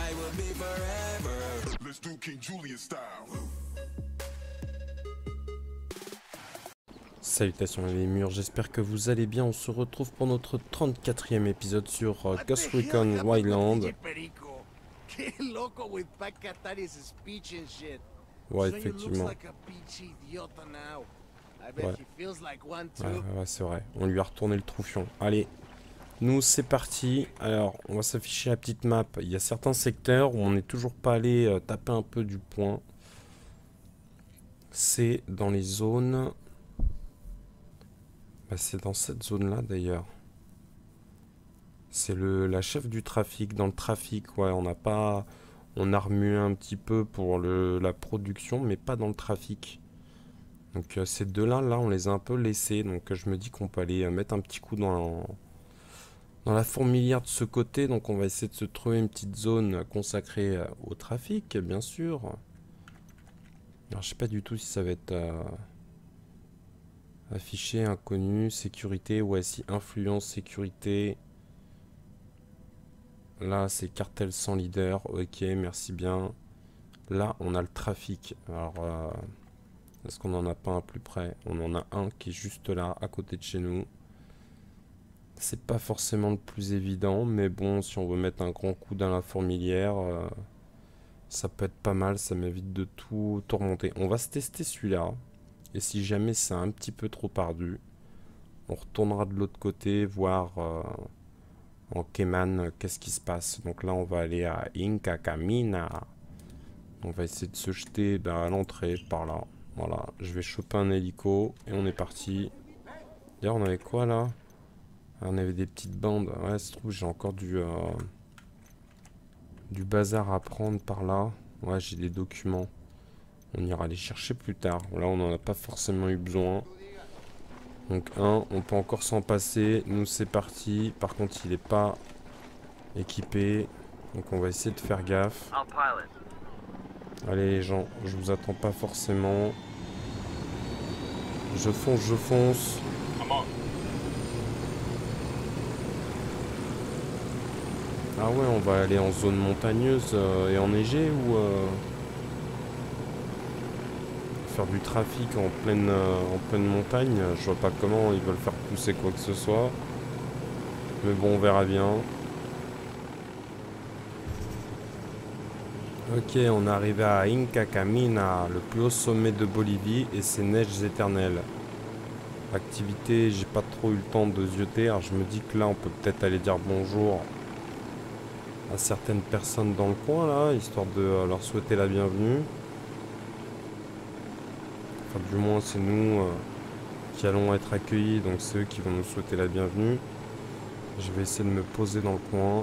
Let's do King Julian style. Salutations les murs, j'espère que vous allez bien. On se retrouve pour notre 34e épisode sur Ghost Recon Wildlands. Ouais, effectivement. Ouais, c'est vrai. On lui a retourné le troufion. Allez, nous c'est parti. Alors, on va s'afficher la petite map. Il y a certains secteurs où on n'est toujours pas allé taper un peu du poing. C'est dans les zones... Bah, c'est dans cette zone-là d'ailleurs. C'est la chef du trafic. Dans le trafic, ouais, on n'a pas... On a remué un petit peu pour la production, mais pas dans le trafic. Donc ces deux-là, là, on les a un peu laissés. Donc je me dis qu'on peut aller mettre un petit coup dans la fourmilière de ce côté. Donc on va essayer de se trouver une petite zone consacrée au trafic, bien sûr. Alors je sais pas du tout si ça va être... affiché, inconnu, sécurité, ouais, si, influence, sécurité. Là, c'est cartel sans leader, ok, merci bien. Là, on a le trafic. Alors, est-ce qu'on en a pas un plus près? On en a un qui est juste là, à côté de chez nous. C'est pas forcément le plus évident, mais bon, si on veut mettre un grand coup dans la fourmilière, ça peut être pas mal, ça m'évite de tout remonter. On va se tester celui-là. Et si jamais c'est un petit peu trop ardu, on retournera de l'autre côté, voir en Cayman qu'est-ce qui se passe. Donc là, on va aller à Inca Camina. On va essayer de se jeter à l'entrée, par là. Voilà, je vais choper un hélico et on est parti. D'ailleurs, on avait quoi là? On avait des petites bandes. Ouais, ça se trouve, j'ai encore du bazar à prendre par là. Ouais, j'ai des documents. On ira les chercher plus tard. Là, on n'en a pas forcément eu besoin. Donc on peut encore s'en passer. Nous, c'est parti. Par contre, il n'est pas équipé. Donc on va essayer de faire gaffe. Allez les gens, je vous attends pas forcément. Je fonce, je fonce. Ah ouais, on va aller en zone montagneuse et enneigée ou faire du trafic en pleine montagne. Je vois pas comment ils veulent faire pousser quoi que ce soit. Mais bon, on verra bien. Ok, on est arrivé à Inca Camina, le plus haut sommet de Bolivie, et ses neiges éternelles. Activité, j'ai pas trop eu le temps de zioter, alors je me dis que là on peut peut-être aller dire bonjour à certaines personnes dans le coin là, histoire de leur souhaiter la bienvenue. Enfin du moins c'est nous qui allons être accueillis, donc c'est eux qui vont nous souhaiter la bienvenue. Je vais essayer de me poser dans le coin.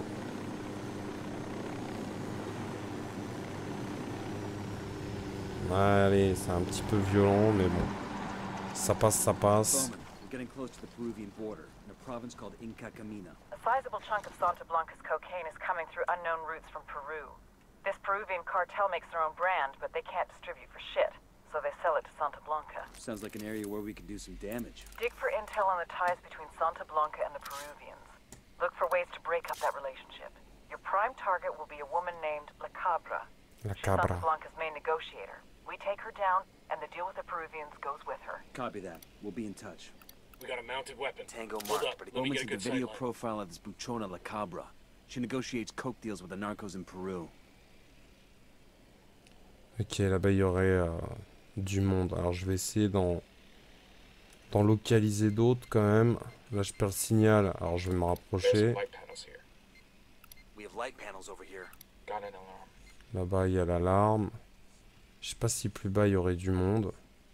Allez, c'est un petit peu violent, mais bon. Ça passe, ça passe. We're getting close to the Peruvian border, in a province called Inca Camina. A sizable chunk of Santa Blanca's cocaine is coming through unknown routes from Peru. This Peruvian cartel makes their own brand, but they can't distribute for shit, so they sell it to Santa Blanca. Sounds like an area where we could do some damage. Dig for intel on the ties between Santa Blanca and the Peruvians. Look for ways to break up that relationship. Your prime target will be a woman named La Cabra. La She's Santa Cabra. Blanca's main negotiator. We take her down, and the deal with the Peruvians goes with her. Copy that. We'll be in touch. We got a mounted weapon. Tango Hold marked, up. but Let me Bowman get a sees the good video sight line. profile of this Buchona La Cabra. She negotiates coke deals with the narcos in Peru. Ok, là-bas il y aurait du monde. Alors je vais essayer d'en localiser d'autres quand même. Là je perds le signal, alors je vais me There's rapprocher. some light panels here. We have light panels over here. Got an alarm. Là-bas il y a l'alarme. Je sais pas si plus bas il y aurait du monde.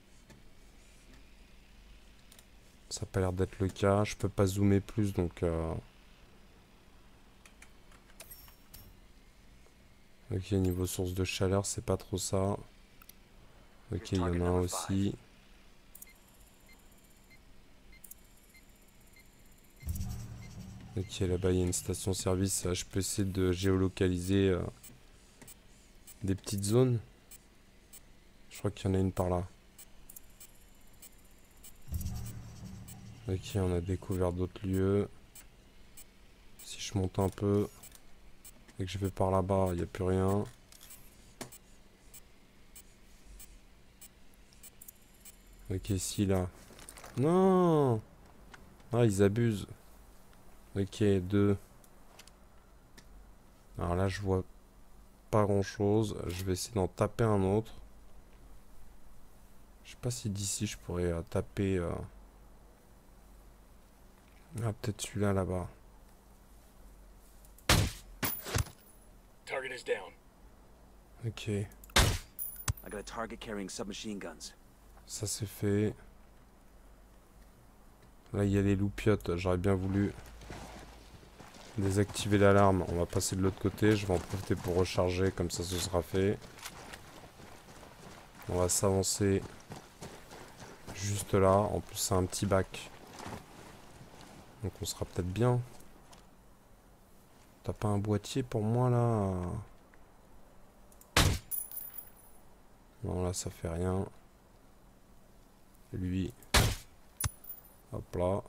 Ça n'a pas l'air d'être le cas. Je peux pas zoomer plus donc... Ok, niveau source de chaleur, c'est pas trop ça. Ok, il y en a un aussi. Ok, là-bas il y a une station-service. Je peux essayer de géolocaliser des petites zones. Je crois qu'il y en a une par là. Ok, on a découvert d'autres lieux. Si je monte un peu. Fait que je vais par là-bas, il n'y a plus rien. Ok, si là. Non! Ah, ils abusent. Ok, 2. Alors là, je vois pas grand-chose. Je vais essayer d'en taper un autre. Je sais pas si d'ici, je pourrais taper... Ah, peut-être celui-là, là-bas. Target is down. Ok, I got a target carrying submachine guns. ça c'est fait. Là, il y a les loupiottes. J'aurais bien voulu désactiver l'alarme. On va passer de l'autre côté. Je vais en profiter pour recharger. Comme ça, ce sera fait. On va s'avancer juste là. En plus, c'est un petit bac. Donc, on sera peut-être bien. T'as pas un boîtier pour moi, là? Non, là, ça fait rien. Lui. Hop là.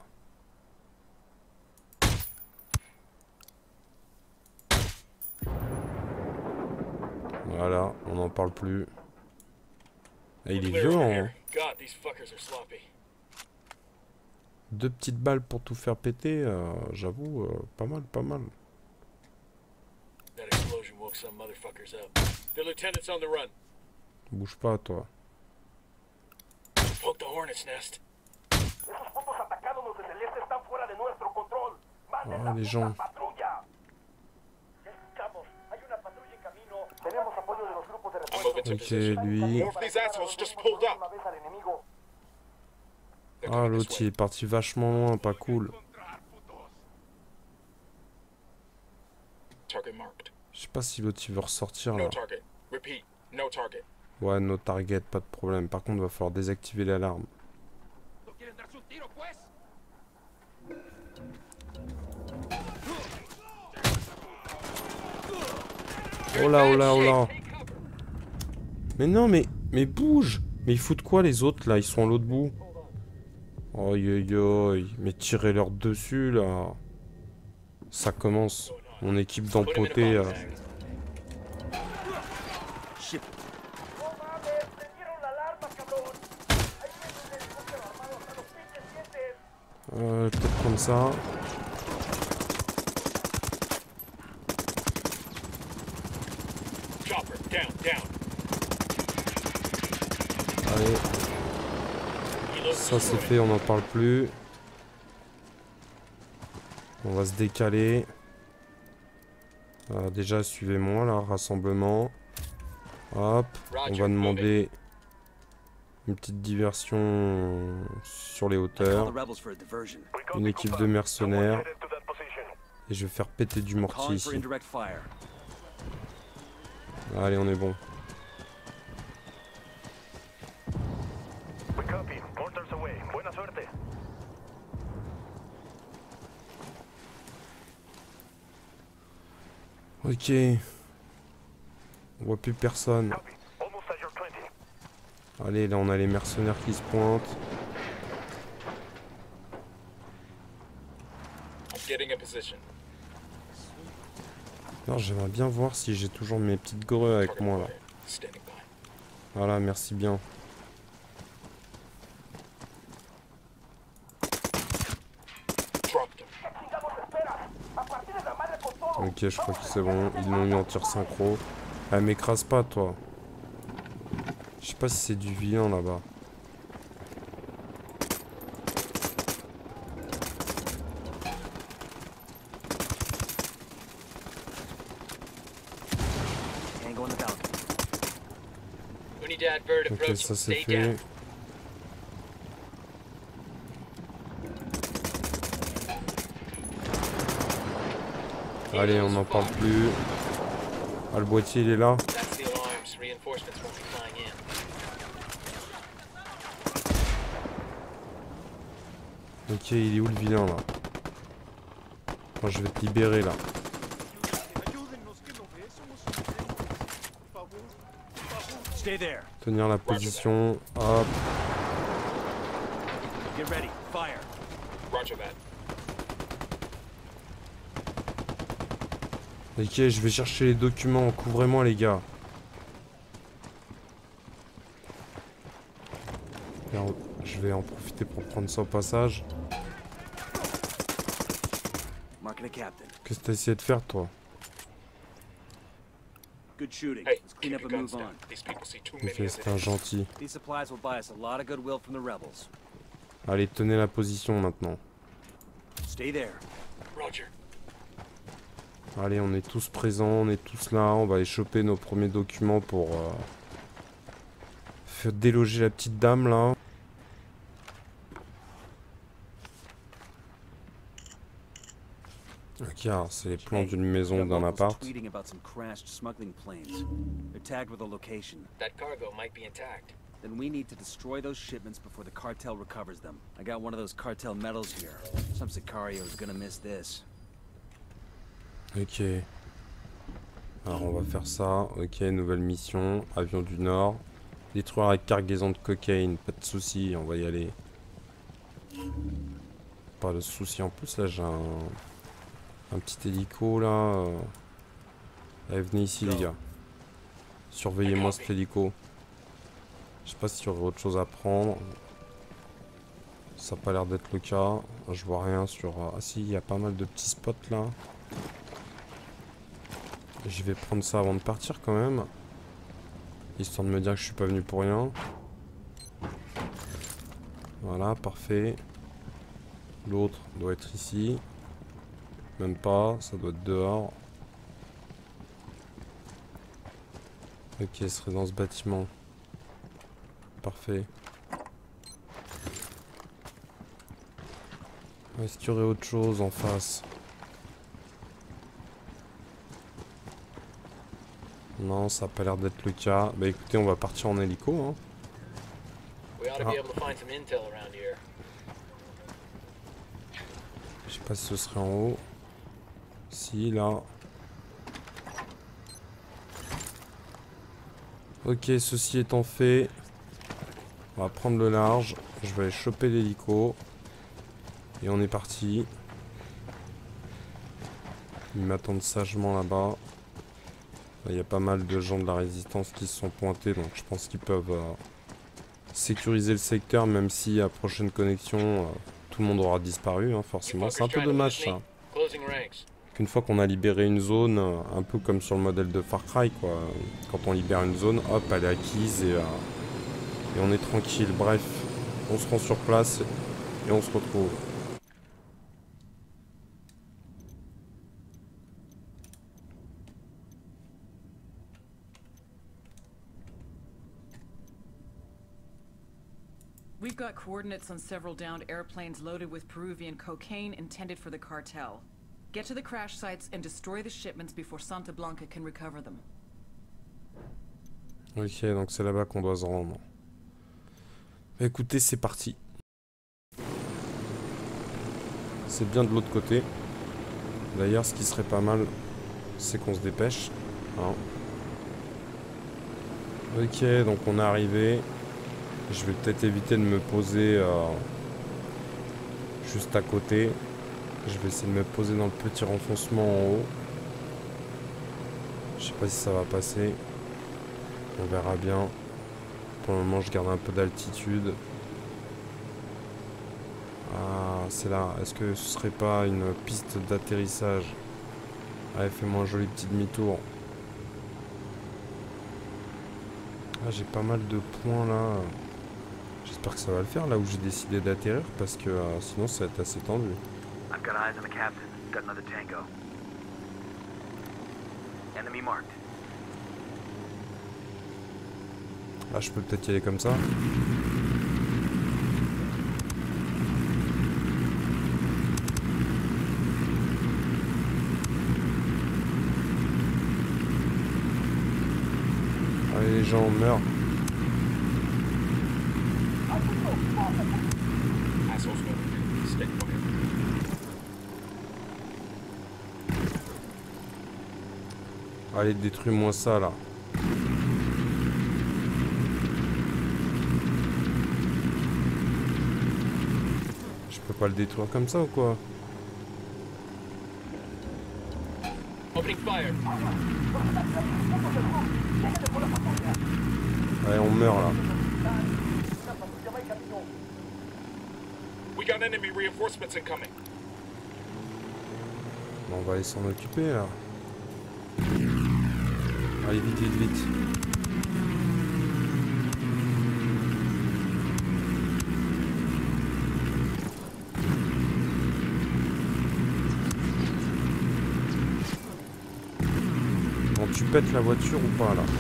Voilà, on n'en parle plus. Et il est Clear from violent, here. hein. God, these fuckers are sloppy. 2 petites balles pour tout faire péter, j'avoue, pas mal, pas mal. That explosion woke some motherfuckers up. The lieutenant's on the run. Bouge pas, toi. Poke the hornet's nest. Ah, les gens. I'm moving to Ok, position. lui. More of these assholes just pulled up. They're Ah, coming l'autre, this il way. est parti vachement loin, pas cool. Target marked. Je sais pas si l'autre, il veut ressortir, là. No target. Repeat. No target. Ouais, no target, pas de problème. Par contre, il va falloir désactiver l'alarme. Oh là, oh là, oh là. Mais non, mais bouge. Mais ils foutent quoi, les autres, là? Ils sont à l'autre bout. Aïe, aïe, aïe. Mais tirez-leur dessus, là. Ça commence. Mon équipe Put him in a d'empotés. body bag. Shit. Peut-être comme ça. Chopper. Down. Down. Allez, Reload ça c'est destroyed. fait, on n'en parle plus. On va se décaler. Déjà, suivez-moi là, rassemblement. Hop, on va demander une petite diversion sur les Call hauteurs. the rebels for a diversion. Une équipe de mercenaires. Et je vais faire péter du mortier Calling for ici. indirect fire. Allez, on est bon. Ok. On voit plus personne. Allez, là on a les mercenaires qui se pointent. I'm getting a position. Alors j'aimerais bien voir si j'ai toujours mes petites greux avec Target moi là. acquired. Standing by. Voilà, merci bien. Dropped him. Ok, je crois que c'est bon. Ils l'ont eu en tir synchro. Ah, m'écrase pas, toi. Je sais pas si c'est du vilain là-bas. Tango on the balcony. Unidad bird Ok, approaching. ça c'est Stay fait. down. Allez, on n'en parle plus. Ah, le boîtier il est là. That's the alarms. Reinforcements won't be flying in. Ok, il est où le vilain là? Moi je vais te libérer là. Stay there. Tenir la position. Hop. Get ready. Fire. Roger that. Ok, je vais chercher les documents. Couvrez-moi, les gars. Je vais en profiter pour prendre ça au passage. Marking a captain. Qu'est-ce que t'as essayé de faire, toi? Good shooting. Hey, Let's clean keep up your and guns move down. on. These people see too many Ok, of c'est un this. gentil. These supplies will buy us a lot of goodwill from the rebels. Allez, tenez la position maintenant. Stay there. Roger. Allez, on est tous présents, on est tous là. On va aller choper nos premiers documents pour faire déloger la petite dame, là. Ok, alors c'est les plans d'une maison, d'un appart. Tweeting about some crashed smuggling planes. They're tagged with a location. That cargo might be intact. Then we need to destroy those shipments before the cartel recovers them. I got one of those cartel medals here. Some Sicario is gonna miss this. Ok. Alors on va faire ça. Ok, nouvelle mission. Avion du Nord. Détruire la cargaison de cocaïne. Pas de soucis, on va y aller. Pas de soucis. En plus là j'ai un petit hélico là. Allez, venez ici les gars. Surveillez-moi cet hélico. Je sais pas s'il y aurait autre chose à prendre. Ça a pas l'air d'être le cas. Je vois rien sur... Ah si, il y a pas mal de petits spots là. Je vais prendre ça avant de partir quand même. Histoire de me dire que je suis pas venu pour rien. Voilà, parfait. L'autre doit être ici. Même pas, ça doit être dehors. Ok, ce serait dans ce bâtiment. Parfait. Est-ce qu'il y aurait autre chose en face? Non, ça a pas l'air d'être le cas. Bah écoutez, on va partir en hélico, hein. We ought to be able to find some intel around here. Je sais pas si ce serait en haut. Si, là. Ok, ceci étant fait, on va prendre le large. Je vais aller choper l'hélico. Et on est parti. Ils m'attendent sagement là-bas. Il y a pas mal de gens de la résistance qui se sont pointés, donc je pense qu'ils peuvent sécuriser le secteur, même si à prochaine connexion, tout le monde aura disparu, hein, forcément. C'est un peu dommage ça. Closing ranks. Qu'une fois qu'on a libéré une zone, un peu comme sur le modèle de Far Cry, quoi. Quand on libère une zone, hop, elle est acquise et on est tranquille. Bref, on se rend sur place et on se retrouve. We've got coordinates on several downed airplanes loaded with Peruvian cocaine intended for the cartel. Get to the crash sites and destroy the shipments before Santa Blanca can recover them. Ok, donc c'est là-bas qu'on doit se rendre. Écoutez, c'est parti. C'est bien de l'autre côté. D'ailleurs, ce qui serait pas mal, c'est qu'on se dépêche. Hein. Ok, donc on est arrivé. Je vais peut-être éviter de me poser juste à côté. Je vais essayer de me poser dans le petit renfoncement en haut. Je sais pas si ça va passer. On verra bien. Pour le moment, je garde un peu d'altitude. Ah, c'est là. Est-ce que ce serait pas une piste d'atterrissage? Allez, fais-moi un joli petit demi-tour. Ah, j'ai pas mal de points là. J'espère que ça va le faire là où j'ai décidé d'atterrir parce que sinon ça va être assez tendu. I've got eyes on the captain. Got another tango. Enemy marked. Ah, je peux peut-être y aller comme ça. Allez les gens, meurent. Assholes moving. Stick fire. Allez, détruis-moi ça là. Je peux pas le détruire comme ça ou quoi? Opening fire. Allez, on meurt là. We got enemy reinforcements incoming. Bon, on va aller s'en occuper là. Allez, vite, vite, vite. Bon, tu pètes la voiture ou pas là?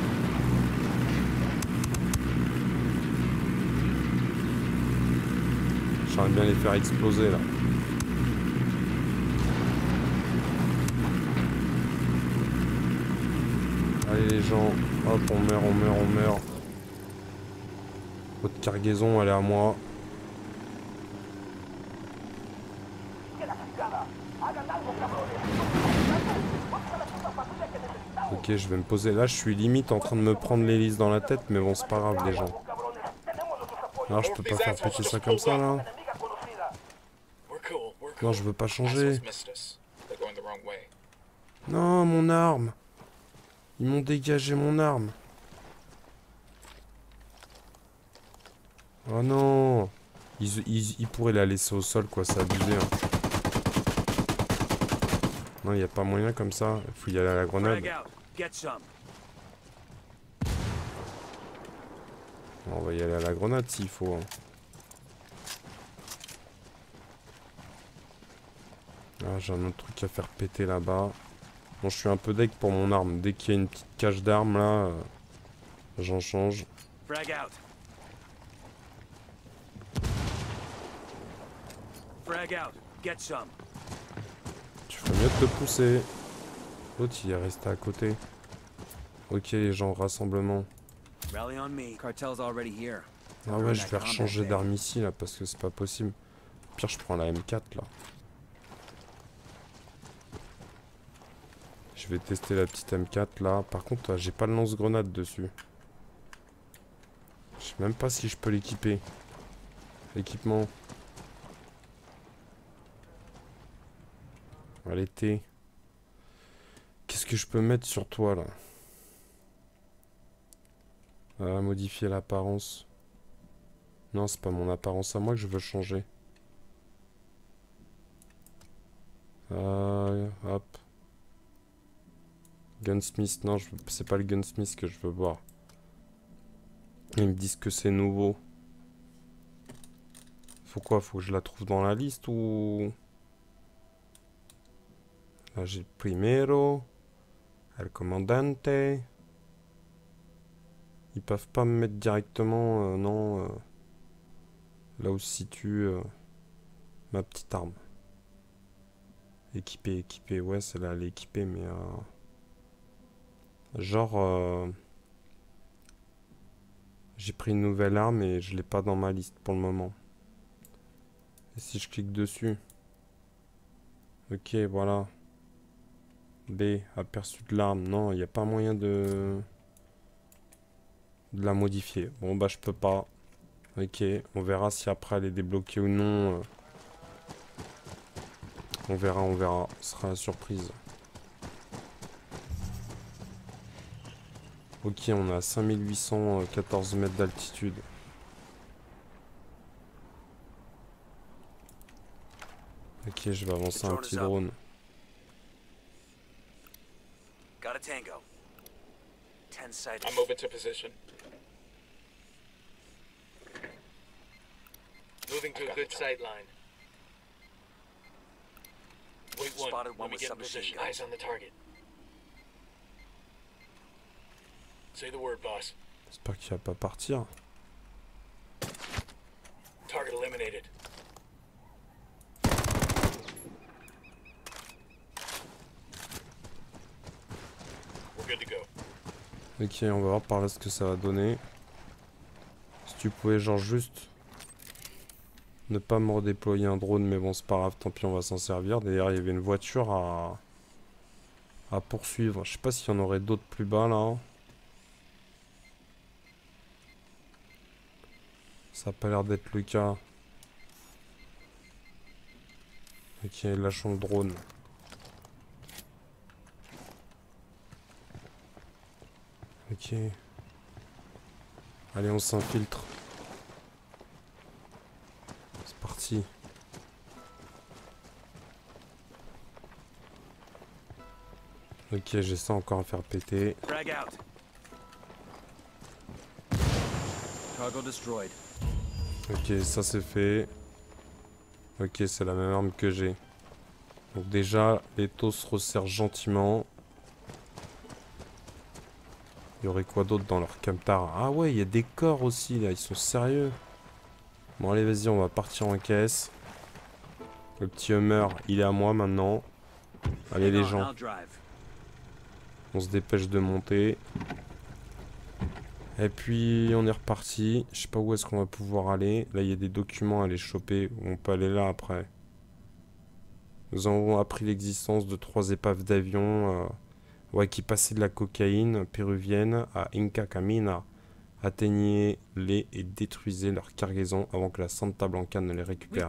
J'aimerais bien les faire exploser là. Allez les gens, hop, on meurt, on meurt, on meurt. Votre cargaison, elle est à moi. Ok, je vais me poser là, je suis limite en train de me prendre l'hélice dans la tête, mais bon, c'est pas grave les gens. Alors je peux pas faire péter ça comme ça là. Non, je veux pas changer. Non, mon arme. Ils m'ont dégagé mon arme. Oh non. Ils pourraient la laisser au sol, quoi, c'est abusé. Hein. Non, il n'y a pas moyen comme ça. Il faut y aller à la grenade. On va y aller à la grenade s'il faut. Hein. Ah, j'ai un autre truc à faire péter là-bas. Bon, je suis un peu deg pour mon arme. Dès qu'il y a une petite cache d'armes là, j'en change. Frag out. Frag out. Get some. Tu ferais mieux de te pousser. L'autre il est resté à côté. Ok les gens, rassemblement. Rally on me. Cartel's already here. Ah ouais, je vais rechanger d'arme ici là parce que c'est pas possible. Au pire, je prends la M4 là. Je vais tester la petite M4 là. Par contre, j'ai pas le lance-grenade dessus. Je sais même pas si je peux l'équiper. Équipement. Allez, T. Qu'est-ce que je peux mettre sur toi là? Modifier l'apparence. Non, c'est pas mon apparence à moi que je veux changer. Hop. Gunsmith, non, c'est pas le Gunsmith que je veux voir. Ils me disent que c'est nouveau. Faut quoi? Faut que je la trouve dans la liste ou... Là j'ai Primero. El Comandante. Ils peuvent pas me mettre directement, non, là où se situe ma petite arme. Équipée, équipée, ouais, celle-là elle est équipée, mais genre, j'ai pris une nouvelle arme et je l'ai pas dans ma liste pour le moment. Et si je clique dessus, ok, voilà. B, aperçu de l'arme, non, il n'y a pas moyen de la modifier. Bon bah je peux pas. Ok, on verra si après elle est débloquée ou non. On verra, on verra. Ce sera la surprise. Ok, on est à 5814 mètres d'altitude. Ok, je vais avancer un petit drone. Got a tango. 10 sighted. I'm moving to position. Moving to a good sight line. Wait one. Spotted Let one me with get in submachine position. gun. Eyes on the target. Say the word, boss. J'espère qu'il va pas partir. Target eliminated. We're good to go. Ok, on va voir par là ce que ça va donner. Si tu pouvais genre juste ne pas me redéployer un drone, mais bon c'est pas grave, tant pis on va s'en servir. D'ailleurs il y avait une voiture à poursuivre. Je sais pas s'il y en aurait d'autres plus bas là. Ça a pas l'air d'être le cas. Ok, lâchons le drone. Ok. Allez, on s'infiltre. C'est parti. Ok, j'ai ça encore à faire péter. Frag out. Cargo destroyed. Ok, ça c'est fait. Ok, c'est la même arme que j'ai. Donc déjà, les taux se resserrent gentiment. Il y aurait quoi d'autre dans leur camtar? Ah ouais, il y a des corps aussi là, ils sont sérieux. Bon allez, vas-y, on va partir en caisse. Le petit Hummer, il est à moi maintenant. Allez les gens, on se dépêche de monter. Et puis on est reparti. Je sais pas où est-ce qu'on va pouvoir aller. Là il y a des documents à aller choper. On peut aller là après. Nous avons appris l'existence de 3 épaves d'avion ouais, qui passaient de la cocaïne péruvienne à Inca Camina. Atteignez-les et détruisez leur cargaison avant que la Santa Blanca ne les récupère.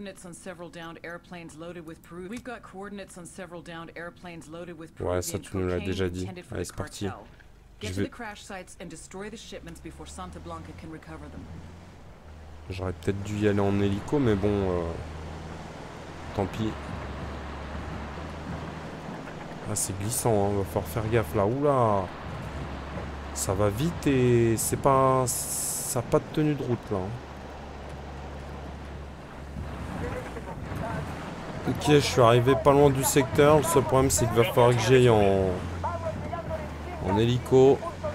Ouais, ça tu nous l'as déjà dit. Allez, c'est parti. J'aurais peut-être dû y aller en hélico, mais bon, tant pis. Ah, c'est glissant, hein. Va falloir faire gaffe là. Oula, ça va vite et c'est pas, ça n'a pas de tenue de route là. Ok, je suis arrivé pas loin du secteur. Le seul problème c'est qu'il va falloir que j'aille en hélico.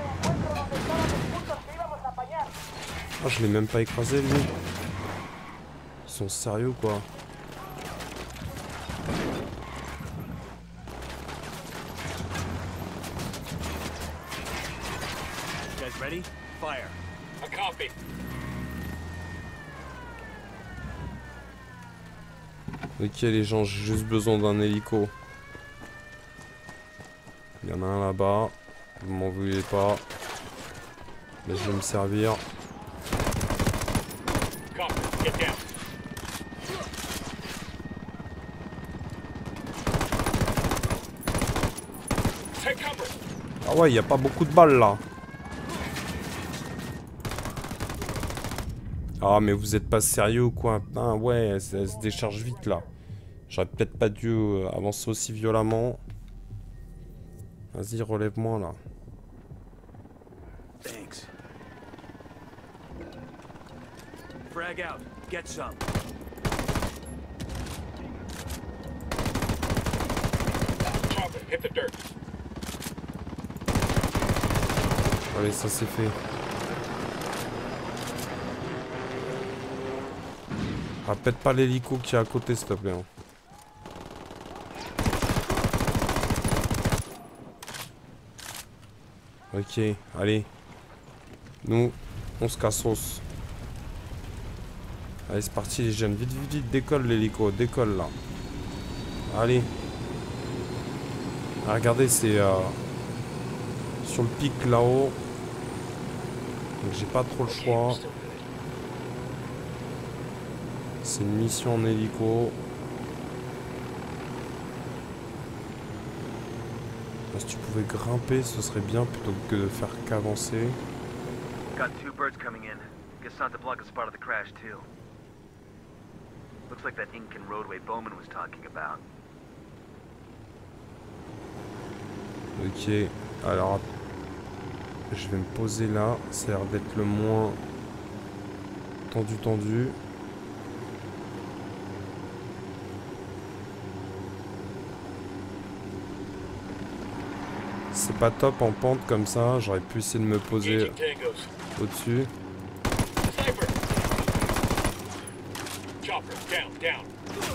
Ah, je l'ai même pas écrasé lui. Ils sont sérieux quoi. Ready? Fire. A copy. Ok les gens, j'ai juste besoin d'un hélico. Il y en a un là-bas. Vous m'en voulez pas. Mais je vais me servir. Copy. Get down. Take cover. Ah ouais, il n'y a pas beaucoup de balles là. Ah mais vous êtes pas sérieux ou quoi? Putain ouais, elle se décharge vite là. J'aurais peut-être pas dû avancer aussi violemment. Vas-y, relève-moi là. Thanks. Frag out. Get some. Chopper, hit the dirt. Allez, ça c'est fait. Ah, pète pas l'hélico qui est à côté, s'il te plaît. Hein. Ok, allez. Nous, on se cassos. Allez, c'est parti les jeunes. Vite, vite, vite, décolle l'hélico. Décolle là. Allez. Ah, regardez, c'est sur le pic là-haut. Donc j'ai pas trop le choix. C'est une mission en hélico. Si tu pouvais grimper, ce serait bien plutôt que de faire qu'avancer. Got 2 birds coming in. Guess Santa Blanca spotted the crash too. Looks like that Incan roadway Bowman was talking about. Ok, alors je vais me poser là. Ça a l'air d'être le moins tendu. C'est pas top en pente comme ça, j'aurais pu essayer de me poser au-dessus. Sniper. Chopper, down, down.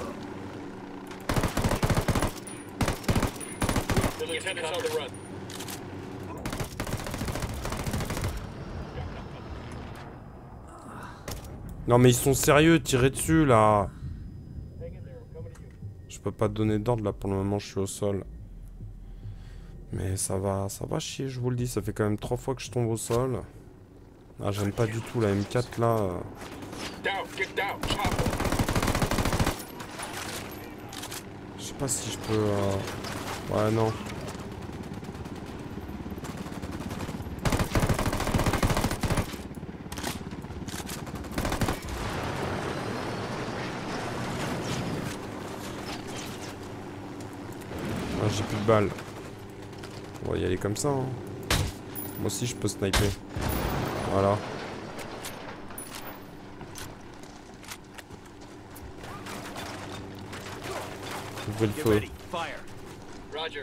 The lieutenant's on the run. Non mais ils sont sérieux, tirez dessus là. Je peux pas te donner d'ordre là pour le moment, je suis au sol. Mais ça va chier, je vous le dis, ça fait quand même 3 fois que je tombe au sol. Ah, j'aime pas du tout la M4 là. Down, get down, chopper. Je sais pas si je peux... Ouais, non. balles. On va y aller comme ça. Hein. Moi aussi je peux sniper. Voilà. Ouvrez le Get feu. ready. Fire. Roger.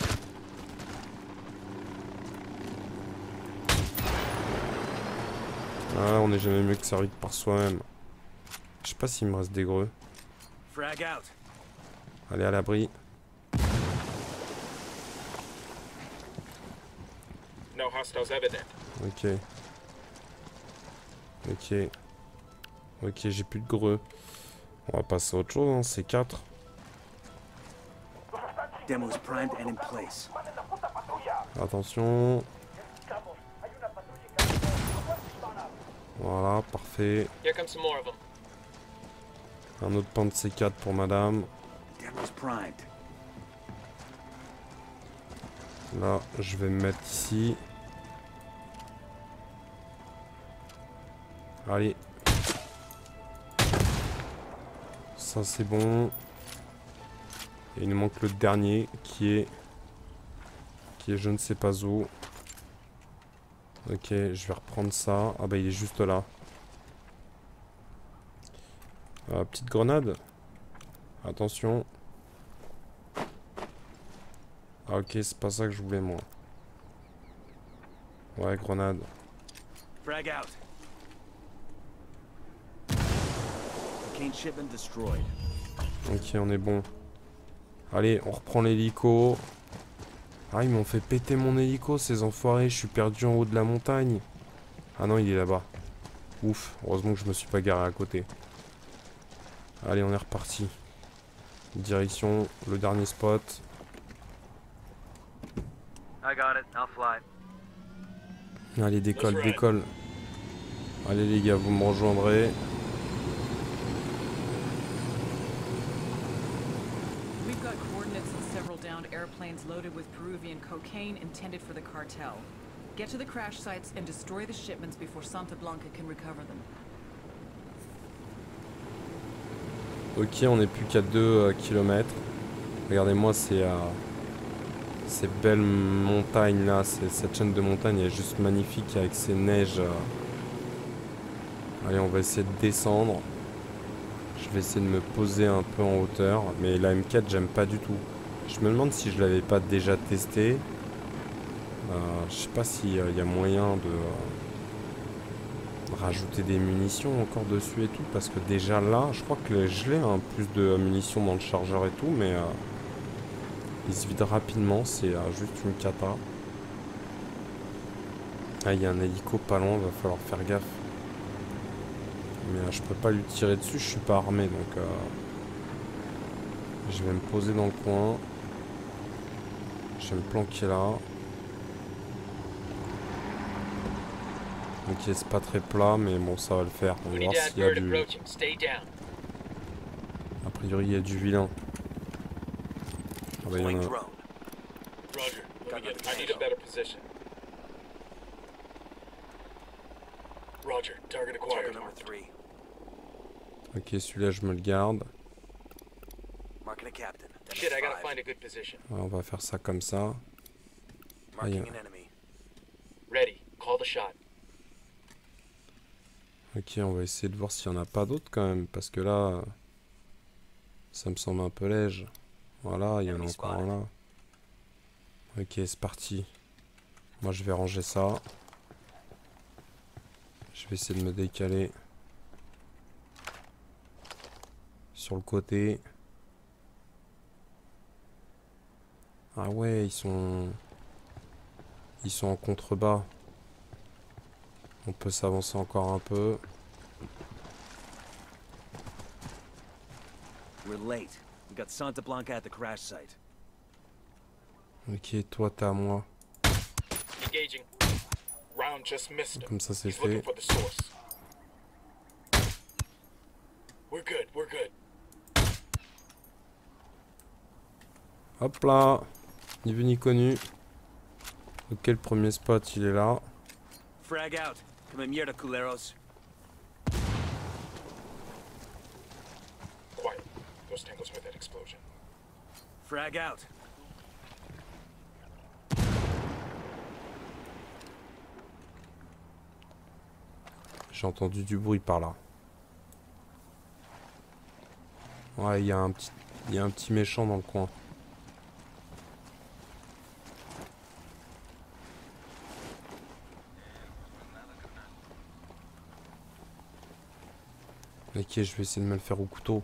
Ah, on est jamais mieux que servi par soi-même. Je sais pas s'il me reste des greux. Frag out. Allez à l'abri. No hostiles evident. Ok. Ok. Ok, j'ai plus de greux. On va passer à autre chose, hein. C'est 4. Demo's primed and in place. Attention. Voilà, parfait. Here comes some more of them. Un autre pain de C4 pour madame. Demo's primed. Là, je vais me mettre ici. Allez. Ça, c'est bon. Et il nous manque le dernier qui est je ne sais pas où. Ok, je vais reprendre ça. Ah bah il est juste là. Petite grenade. Attention. Ah ok, c'est pas ça que je voulais moi. Ouais, grenade. Frag out. Cocaine shipment destroyed. Ok, on est bon. Allez, on reprend l'hélico. Ah, ils m'ont fait péter mon hélico, ces enfoirés. Je suis perdu en haut de la montagne. Ah non, il est là-bas. Ouf, heureusement que je me suis pas garé à côté. Allez, on est reparti. Direction le dernier spot. I got it. I'll fly. Allez, décolle, décolle. Allez les gars, vous me rejoindrez. We've got coordinates of several downed airplanes loaded with Peruvian cocaine intended for the cartel. Get to the crash sites and destroy the shipments before Santa Blanca can recover them. Ok, on n'est plus qu'à 2 km. Regardez-moi ces belles montagnes là, cette chaîne de montagnes est juste magnifique avec ces neiges. Allez, on va essayer de descendre. Je vais essayer de me poser un peu en hauteur, mais la M4 j'aime pas du tout. Je me demande si je l'avais pas déjà testé. Je sais pas s'il y a moyen de rajouter des munitions encore dessus et tout, parce que déjà là, je crois que je l'ai plus de munitions dans le chargeur et tout, mais il se vide rapidement, c'est juste une cata. Ah, il y a un hélico pas loin, va falloir faire gaffe. Mais je peux pas lui tirer dessus, je suis pas armé, donc je vais me poser dans le coin. Je vais me planquer là. Ok, c'est pas très plat, mais bon, ça va le faire. On va voir s'il y a du... A priori, il y a du vilain. Ah bah, il y en a... Roger. Let me get. I need a better position. Roger. Target acquired. Target number 3. Ok, celui-là, je me le garde. Marking a captain. Shit, I gotta find a good position. Alors, on va faire ça comme ça. Marking an enemy. Ready. Call the shot. Ok, on va essayer de voir s'il n'y en a pas d'autres quand même, parce que là, ça me semble un peu léger. Voilà, il y en a encore un là. Ok, c'est parti. Moi, je vais ranger ça. Je vais essayer de me décaler sur le côté. Ah ouais, ils sont en contrebas. On peut s'avancer encore un peu. We're late. We got Santa Blanca at the crash site. Ok, toi t'es à moi. Engaging. Round just missed him. Comme ça c'est He's looking fait. for the source. We're good. We're good. Hop là. Ni vu ni connu. Ok, le premier spot il est là. Frag out. Come mierda, culeros. Quiet. Those tangles with that explosion. Frag out. J'ai entendu du bruit par là. Ouais, il y a un petit méchant dans le coin. Ok, je vais essayer de me le faire au couteau.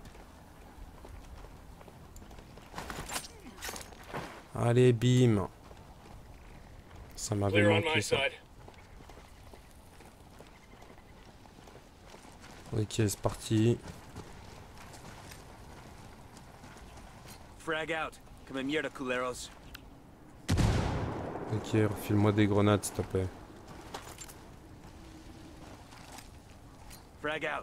Allez, bim. Ça m'avait Clear on manqué my ça. side. Ok, c'est parti. Frag out. Come mierda, culeros. Ok, refile-moi des grenades, s'il te plaît. Frag out.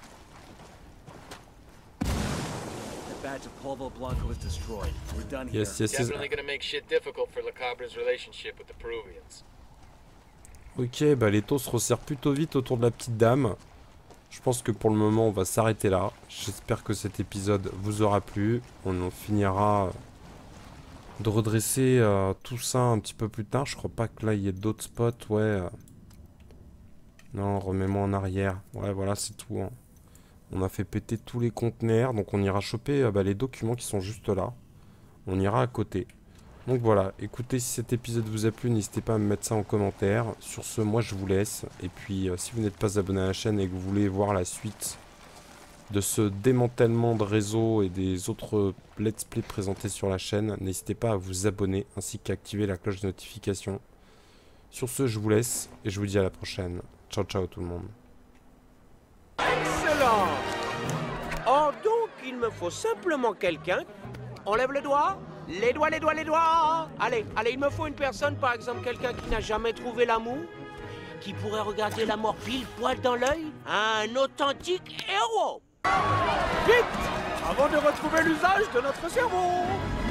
The badge of Polvo Blanco was destroyed. We're done here. Yes, yes, yes. Definitely gonna make shit difficult for La Cabra's relationship with the Peruvians. Ok, bah les taux se resserrent plutôt vite autour de la petite dame. Je pense que pour le moment on va s'arrêter là. J'espère que cet épisode vous aura plu. On en finira de redresser tout ça un petit peu plus tard. Je crois pas que là il y ait d'autres spots. Ouais. Non, remets-moi en arrière. Ouais, voilà, c'est tout. Hein. On a fait péter tous les conteneurs. Donc on ira choper les documents qui sont juste là. On ira à côté. Donc voilà, écoutez, si cet épisode vous a plu, n'hésitez pas à me mettre ça en commentaire. Sur ce, moi je vous laisse. Et puis, si vous n'êtes pas abonné à la chaîne et que vous voulez voir la suite de ce démantèlement de réseau et des autres let's play présentés sur la chaîne, n'hésitez pas à vous abonner ainsi qu'à activer la cloche de notification. Sur ce, je vous laisse et je vous dis à la prochaine. Ciao, ciao tout le monde. Excellent. Oh, donc il me faut simplement quelqu'un. On lève le doigt. Les doigts, les doigts, les doigts. Allez, allez, il me faut une personne, par exemple quelqu'un qui n'a jamais trouvé l'amour, qui pourrait regarder la mort pile poil dans l'œil. Un authentique héros. Vite, avant de retrouver l'usage de notre cerveau.